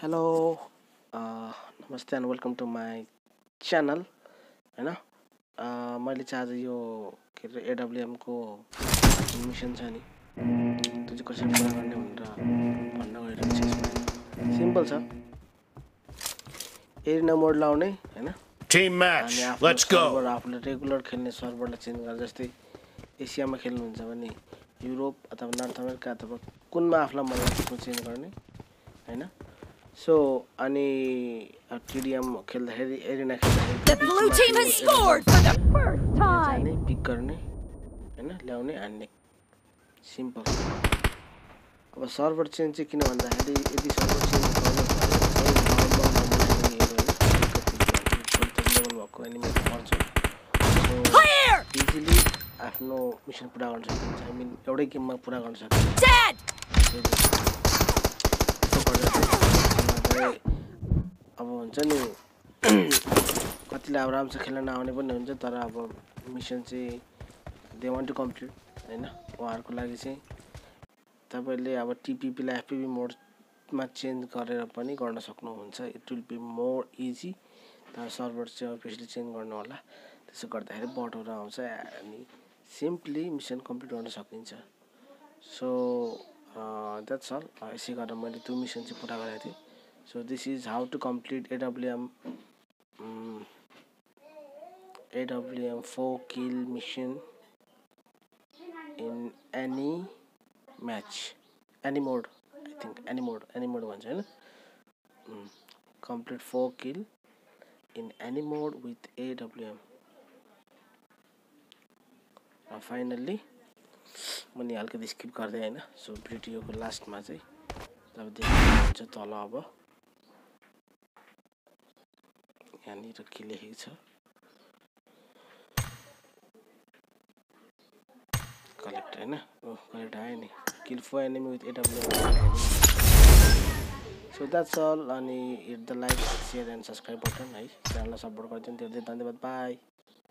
Hello, namaste and welcome to my channel. है ना मैले चाहिँ आज यो के अरे एडब्ल्युएम को मिसन छ नि त्यो चाहिँ कसरी पुरा गर्ने भनेर भन्न गइरहेको छु। सिम्पल छ, एरिना मोड लाउने हैन, टिम म्याच लेट्स गो। आफूले रेगुलर खेल्ने सर्भरलाई चेन्ज गरेर, जस्तै एसियामा खेल्नुहुन्छ भने युरोप अथवा नर्थ अमेरिका अथवा कुनमा आफूलाई मन लागेको चेन्ज गर्ने हैन। सो अनि टिडिएम खेल्दाखेरि एरिना खेल्दाखेरि पिक गर्ने हैन, ल्याउने हान्ने, सिम्पल। अब सर्भर चेन्ज चाहिँ किन भन्दाखेरि यदि सर्भर चेन्ज गर्नु भएको एनिमी पर्छ सो इजिली आफ्नो मिसन पुरा गर्न सकिन्छ। आई मिन एउटै गेममा पुरा गर्न सकिन्छ। अब हुन्छ नि कतिलाई अब राम्रोसँग खेल्न नआउने पनि हुन्छ, तर अब मिसन चाहिँ दे वान्ट टु कम्प्लिट हैन। उहाँहरुको लागि चाहिँ तपाईले अब टिपिपीलाई एफपीबी मोडमा चेन्ज गरेर पनि गर्न सक्नुहुन्छ। It will be more easy. तर सर्भर चाहिँ अभियसली चेन्ज गर्नु होला, त्यसो गर्दाखेरि बटहरु आउँछ अनि सिम्पली मिसन कम्प्लिट गर्न सकिन्छ। So that's all. यसै गरेर मैले त्यो मिसन चाहिँ पुरा गरेको थिएँ। So this is how to complete AWM 4 kill mission in any match, any mode. I think any mode भन्छ हैन। Complete 4 kill in any mode with AWM. Finally मैले हल्का स्किप गर्दै हैन। सो भिडियोको लास्टमा चाहिँ अब देख्नुहुन्छ तल अब यहाँनिर के लेखेको छ, कलेक्ट हैन। कलेक्ट आयो नि, kill 4 enemy with AWM. So that's all. अनि hit the like, share and subscribe button है, च्यानललाई सपोर्ट गरिदिनु। धेरै धेरै धन्यवाद। बाई।